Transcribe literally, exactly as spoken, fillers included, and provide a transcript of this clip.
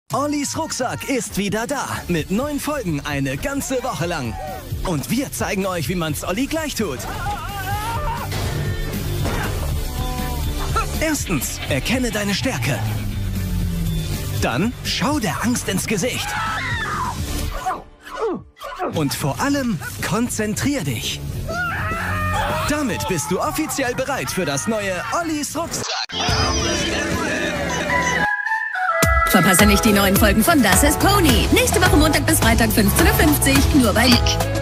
Ollis Rucksack ist wieder da. Mit neun Folgen eine ganze Woche lang. Und wir zeigen euch, wie man's Olli gleich tut. Erstens, erkenne deine Stärke. Dann schau der Angst ins Gesicht. Und vor allem, konzentrier dich. Damit bist du offiziell bereit für das neue Ollis Rucksack. Verpasse nicht die neuen Folgen von Das ist Pony. Nächste Woche Montag bis Freitag fünfzehn Uhr fünfzig, nur bei Nick.